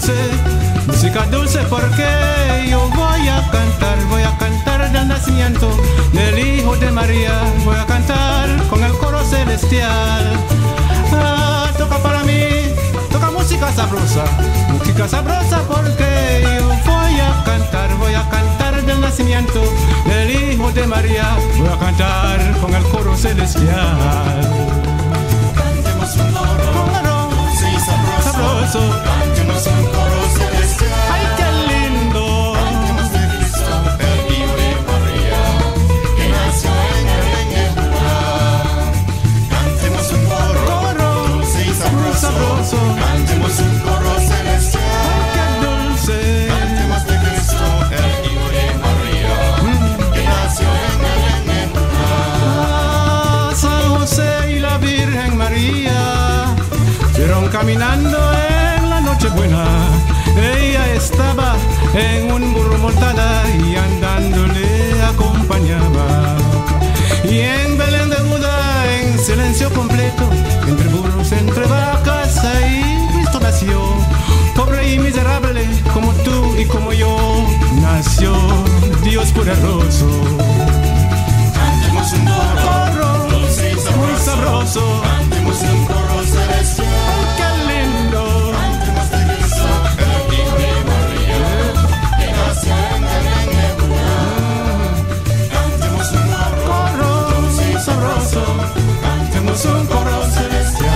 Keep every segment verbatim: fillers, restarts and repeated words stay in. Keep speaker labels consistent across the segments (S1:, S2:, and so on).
S1: dulce, música dulce porque yo voy a cantar, voy a cantar del nacimiento del Hijo de María, voy a cantar con el coro celestial. Ah, toca para mí, toca música sabrosa, música sabrosa porque yo voy a cantar, voy a cantar del nacimiento del Hijo de María, voy a cantar con el coro celestial.
S2: Cantemos un coro, sí, sabroso, sabroso. Cantemos un coro celestial.
S1: ¡Ay, qué lindo!
S2: Cantemos de Cristo, el Hijo de María, que nació en el lugar. Cantemos un coro,
S1: Coro,
S2: sí, sabroso,
S1: sabroso.
S2: Cantemos un coro celestial.
S1: ¡Ay, qué dulce!
S2: Cantemos de Cristo, el Hijo de María, que nació en el lugar.
S1: Ah, San José y la Virgen María fueron caminando en la Nochebuena. Ella estaba en un burro montada y andando le acompañaba. Y en Belén de Judá, en silencio completo, entre burros, entre vacas, ahí Cristo nació. Pobre y miserable, como tú y como yo, nació Dios poderoso.
S2: Cantemos un coro,
S1: Coro,
S2: dulce y sabroso.
S1: muy sabroso.
S2: Cantemos un coro celestial.
S1: ¡Qué lindo!
S2: Cantemos de Cristo, el Hijo de María, que nació en el lugar. Cantemos un coro,
S1: Coro,
S2: dulce y
S1: sabroso.
S2: Cantemos un coro celestial.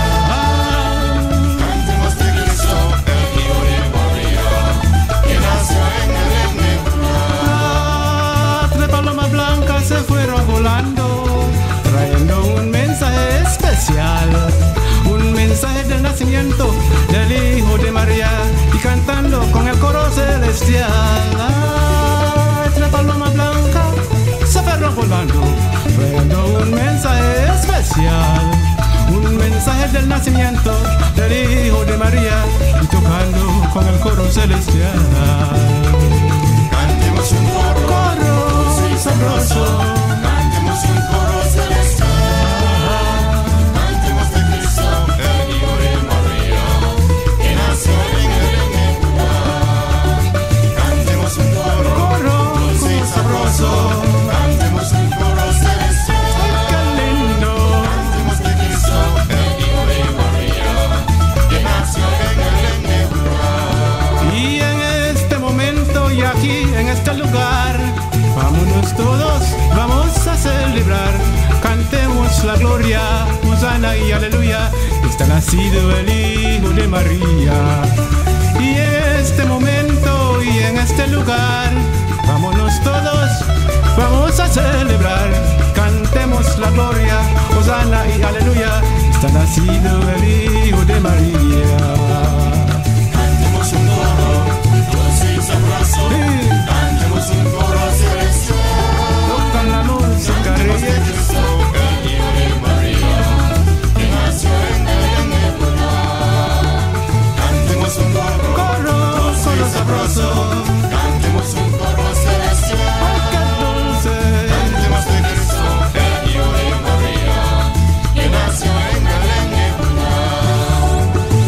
S2: Cantemos de Cristo, el Hijo de María, que nació en el lugar.
S1: Ah, tres palomas blancas se fueron volando, trayendo un mensaje especial, un mensaje del nacimiento del Hijo de María, y cantando con el coro celestial. Ah, tres palomas blancas se fueron volando, trayendo un mensaje especial, un mensaje del nacimiento del Hijo de María, y tocando con el coro celestial.
S2: Cantemos un coro,
S1: Coro
S2: dulce y sabroso. Cantemos un coro celestial. Cantemos de Cristo, el Hijo de María, que nació en el lugar. Cantemos un coro,
S1: Coro,
S2: dulce y sabroso. Cantemos un coro celestial.
S1: ¡Qué lindo!
S2: Cantemos de Cristo, el Hijo de María, que nació en el lugar.
S1: Y en este momento y aquí, en este lugar, vámonos todos, vamos a celebrar. Cantemos la gloria, Hosana y aleluya, está nacido el Hijo de María. Y en este momento y en este lugar, vámonos todos, vamos a celebrar. Cantemos la gloria, Hosana y aleluya, está nacido el Hijo de María.
S2: Cantemos un coro, dulce y sabroso.
S1: Sí.
S2: Cantemos un coro celestial.
S1: Tocan la música,
S2: Cantemos de
S1: reyes.
S2: Cristo, el Hijo de María, que nació en el lugar. Cantemos un coro,
S1: Coro,
S2: dulce
S1: coro
S2: y sabroso.
S1: sabroso.
S2: Cantemos un coro celestial.
S1: ¡Ay, qué dulce!
S2: Cantemos de Cristo, el Hijo de María, que nació en el lugar.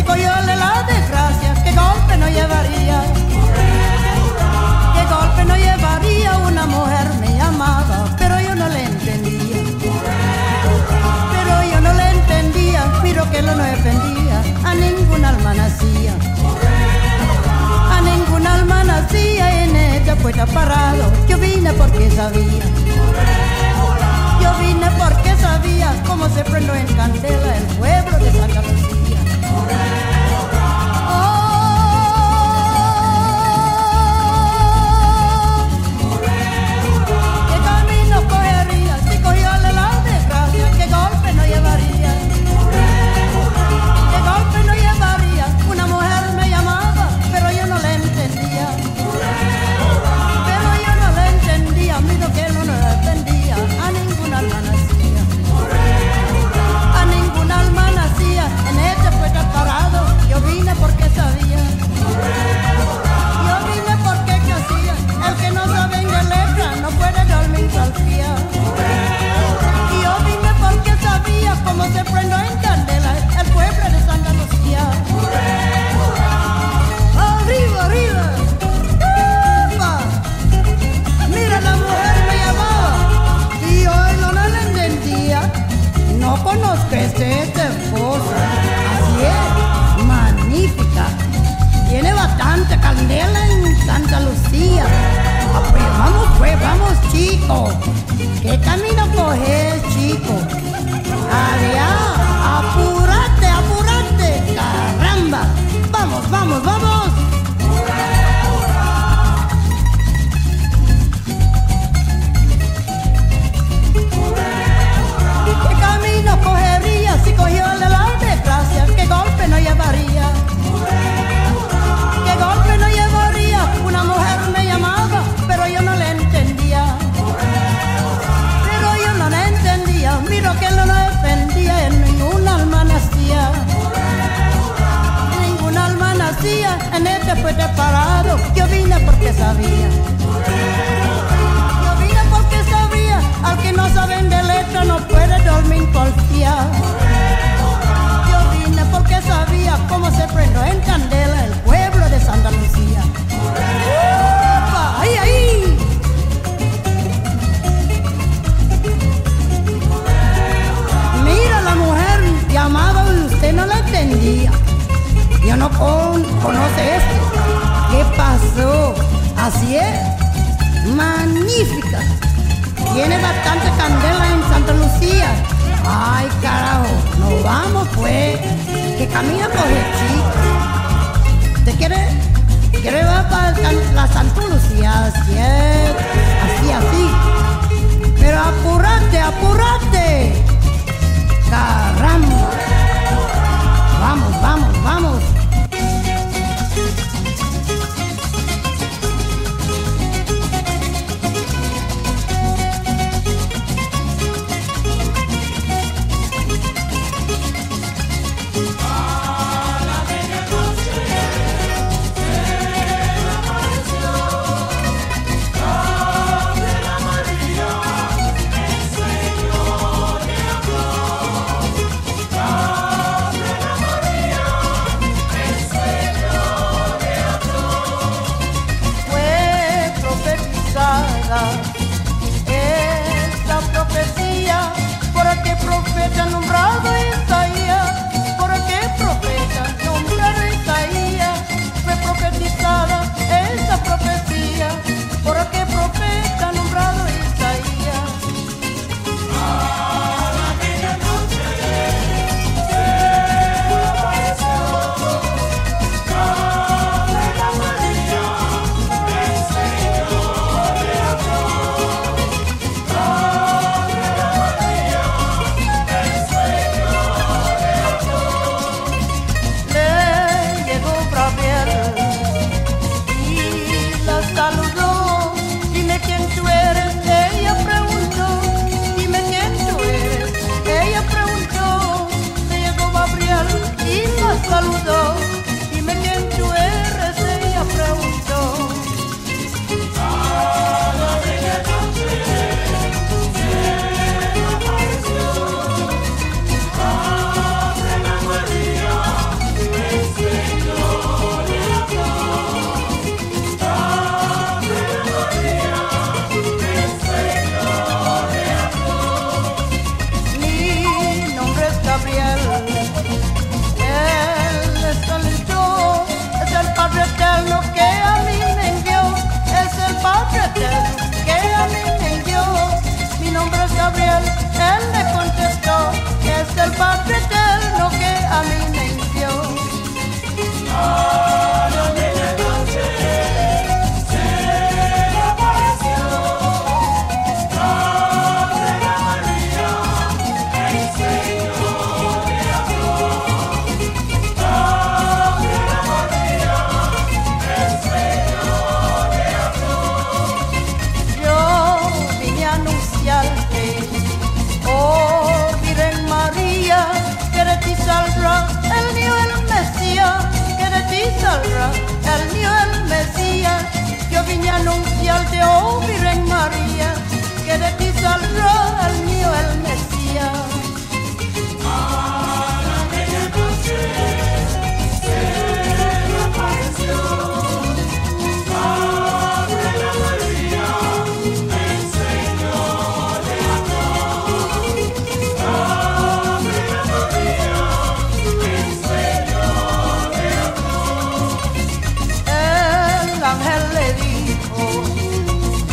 S3: cogióle la desgracia, qué golpe no llevaría. Qué golpe no llevaría, una mujer me llamaba, pero yo no le entendía. Pero yo no le entendía, miro que lo no defendía, a ningún alma nacía. A ningún alma nacía, en ella puesta parado, yo vine porque sabía. Yo vine porque sabía cómo se prendó en candela el pueblo de Santa Lucía. Oh, qué camino cogería si cogióle la desgracia, qué golpe no llevaría. Qué golpe no llevaría, una mujer me llamaba, pero yo no le entendía. Pero yo no le entendía, miro que no lo entendía, a ningún alma nacía. A ningún alma nacía, en este fue parado, yo vine porque sabía. Yo vine porque hacía, el que no sabe en qué letra no puede dormir salvía. Y yo vine porque sabía cómo se prendó en candela el pueblo de Santa Lucía. Arriba, arriba. ¡Epa! Mira, la mujer me llamaba y yo no la entendía. No conozco este esposa. Así es, magnífica. Tiene bastante candela en Santa Lucía. Ah, pues vamos, pues vamos, chico. ¿Qué camino coges, chico? Allá, apúrate, apúrate. Caramba. Vamos, vamos, vamos. ¿Qué camino cogería si cogióle la desgracia? ¿Qué golpe no llevaría? ¿Qué golpe no llevaría? Una mujer me llamaba, pero yo no le entendía. Pero yo no le entendía, miro que él no defendía, en ningún alma nacía. Ningún alma nacía, en este fue parado, yo vine porque sabía. Yo vine porque sabía, al que no saben de letra no puede dormir porfía. Yo vine porque sabía cómo se prendó en candela el pueblo de Santa Lucía. ¡Upa! ¡Ahí, ahí! Mira, la mujer llamaba y usted no la entendía. Yo no con, conoce esto. ¿Qué pasó? Así es, magnífica. Tiene bastante candela en Santa Lucía. Ay, carajo, nos vamos pues. ¿Qué camino coge, chico? ¿Te quiere, quiere ir para la Santa Lucía? Así es, así, así. Pero apúrate, apúrate. Caramba. Vamos, vamos, vamos. Esta profecía, por aquel profeta nombrado Isaías, por aquel profeta nombrado Isaías, fue profetizada esta profecía, por aquel profeta nombrado Isaías. A la medianoche se apareció Gabriela María, el Señor le habló. Saludó, dime quién tú eres, ella preguntó, dime quién tú eres, ella preguntó, le llegó Gabriel y la saludó, dime quién tú eres, ella preguntó. A la medianoche se apareció Gabriela María, el oh Virgen María, que de ti saldrá el mío el Mesías.
S2: A la medianoche se le apareció. Abre la María, el Señor le habló. Abre la María, el Señor le habló.
S3: El ángel le dijo,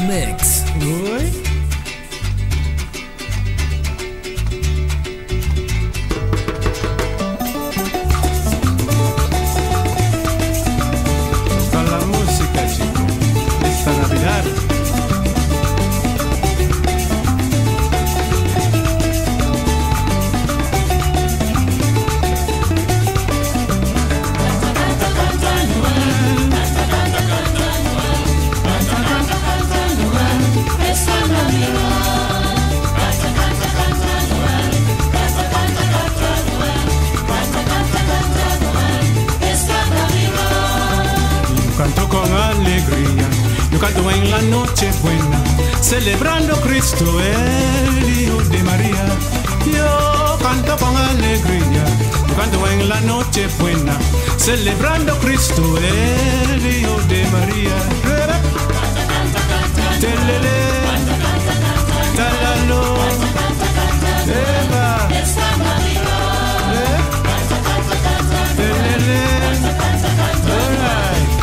S4: mix.
S1: Uy. Con la música, chico, esta Navidad. Canto con alegría, yo canto en la noche buena, celebrando Cristo, el Hijo de María. Yo canto con alegría, yo canto en la noche buena, celebrando Cristo, el Hijo de María. Telele, talalo, eva, eh, telele, alright.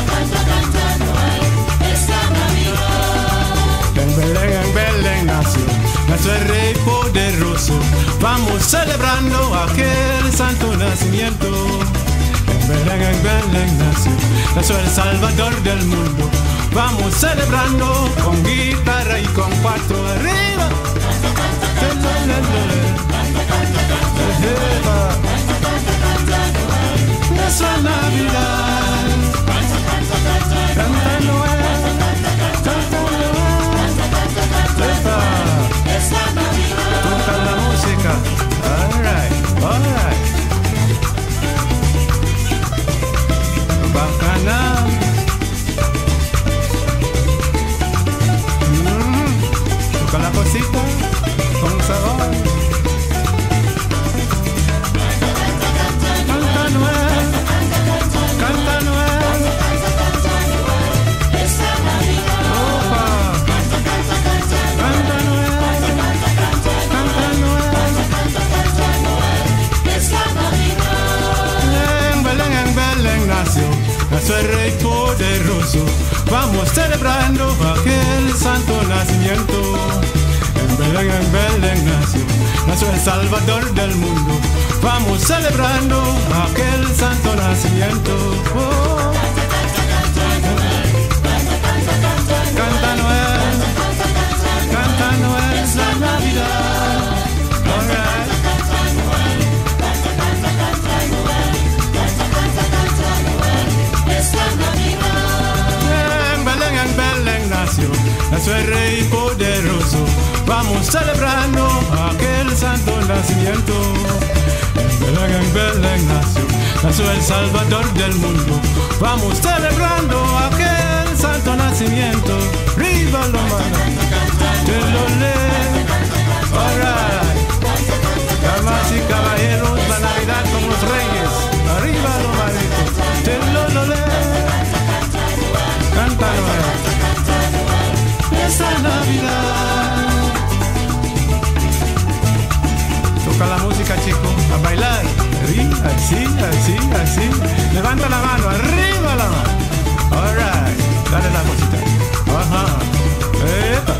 S1: En Belén, en Belén nació, nació el Rey poderoso. Vamos celebrando aquel santo nacimiento. En Belén, en Belén nació, nació el Salvador del mundo. Vamos celebrando con guitarra y con cuatro arriba. Nuestra Navidad. Canta Noel, canta Noel. Toca la música. Alright, alright. Bacana. Mm, toca la cosita con sabor. Canta Noel, canta Noel. Nació el Rey poderoso, vamos celebrando aquel santo nacimiento. En Belén, en Belén nació, nació el Salvador del mundo. Vamos celebrando aquel santo nacimiento. Oh. Canta Noel, canta Noel, es la Navidad. All right. En Belén, en Belén nació, nació el Rey poderoso. Vamos celebrando aquel santo nacimiento. En Belén, en Belén nació, nació el Salvador del mundo. Vamos celebrando aquel santo nacimiento. ¡Viva la mano! ¡Te lo lee! All right. Damas y caballeros, la Navidad con los reyes. ¡Arriba los maritos! ¡Te lo lee! Canta Noel, esta Navidad. Toca la música, chico, a bailar. Así, así, así. Levanta la mano, arriba la mano. All right, dale la cosita. Ajá. Epa.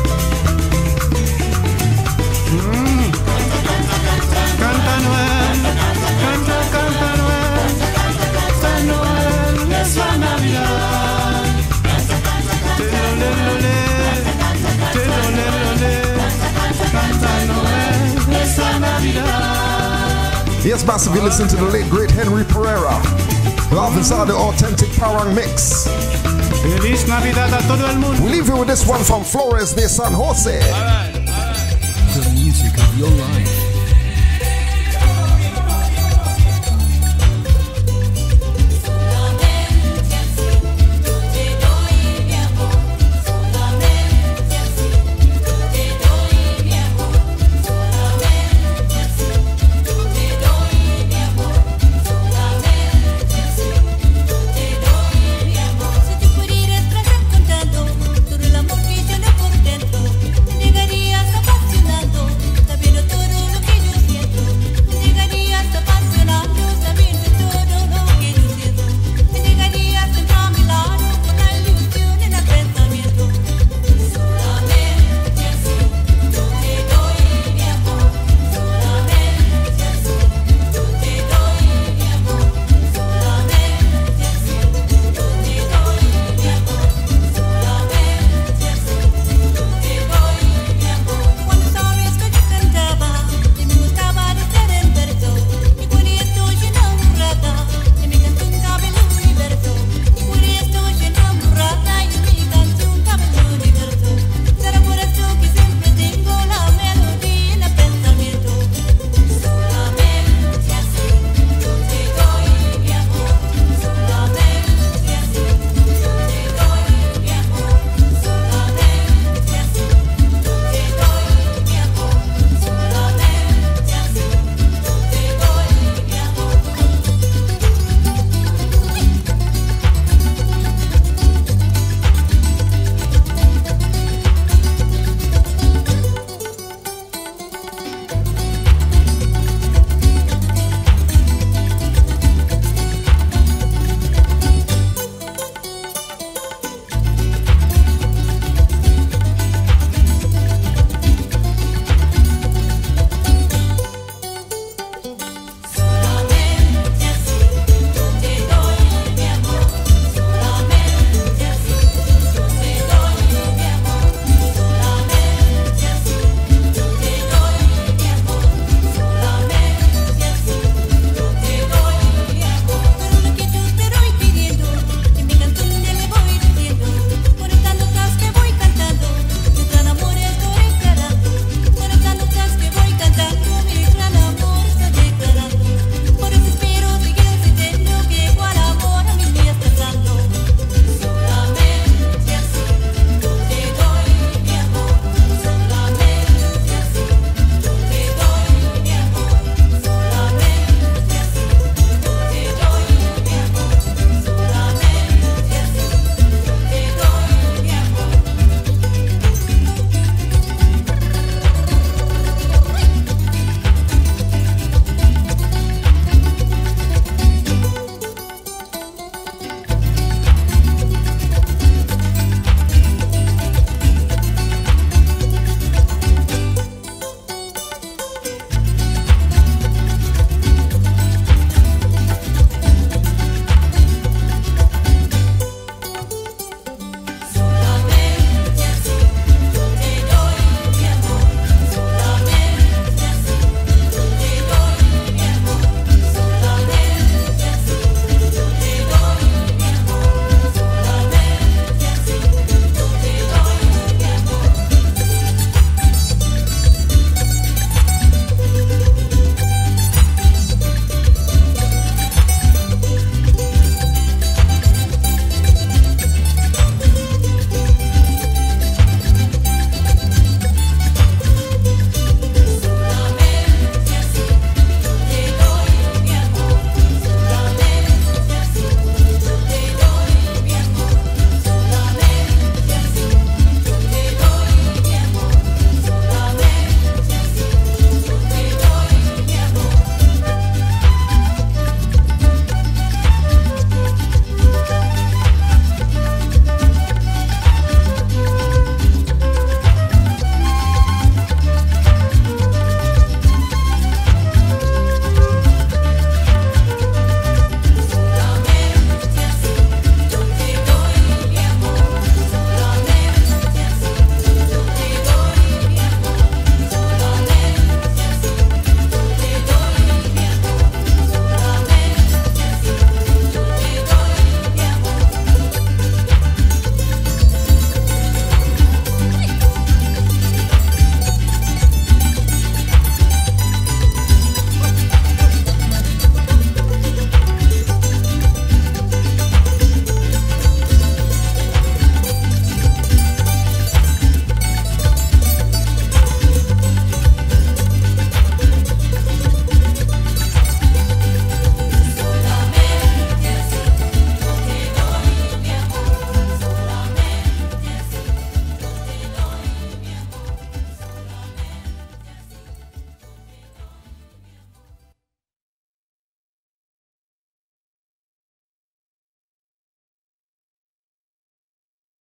S1: Mm. Canta Noel, canta, canta Noel. Esta Noel es la Navidad. Te lo le, lo le, te lo le, lo le. Canta Noel, esta Navidad.
S5: Yes, massive, you listen to the late great Henry Pereira. Love inside the authentic Parang mix.
S1: Feliz Navidad a todo el mundo.
S5: We leave you with this one from Flores de San Jose.
S1: All right, all right.
S4: The music of your life.